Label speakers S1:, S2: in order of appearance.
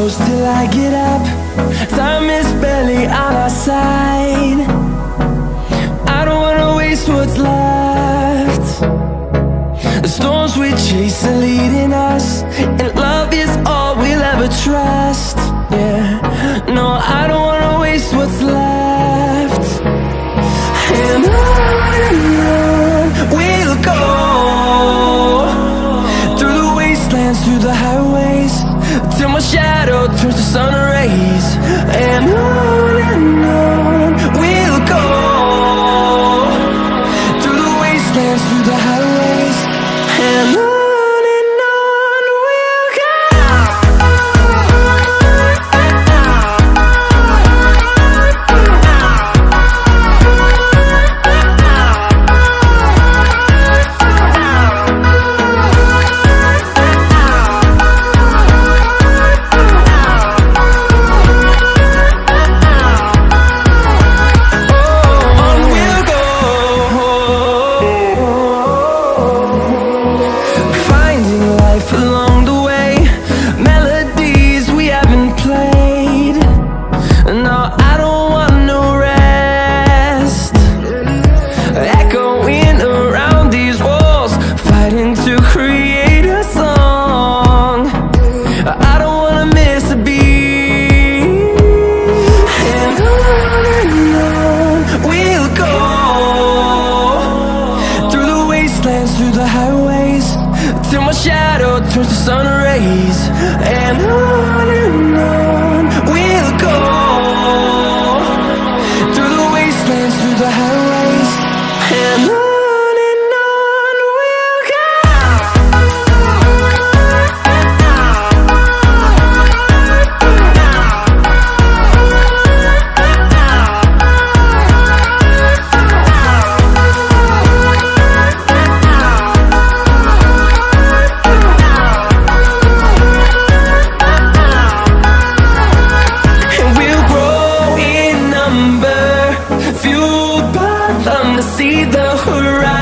S1: close till I get up. Time is barely on our side. I don't wanna waste what's left. The storms we chase are leading us, and love is all we'll ever trust. Yeah, no, I don't wanna waste what's left. And on we'll go, through the wastelands, through the highways, till my shadow turns to sun rays. And on we'll go, through the wastelands, through the highways, and on we'll go. Along the way, melodies we haven't played. No, I don't want no rest. Echoing around these walls, fighting to create a song. I don't wanna miss a beat. And on we'll go, through the wastelands, through the highways, till my shadow turns to sun rays. And on we'll go, through the wastelands, through the highways, and on we'll go. Fueled by them to see the horizon.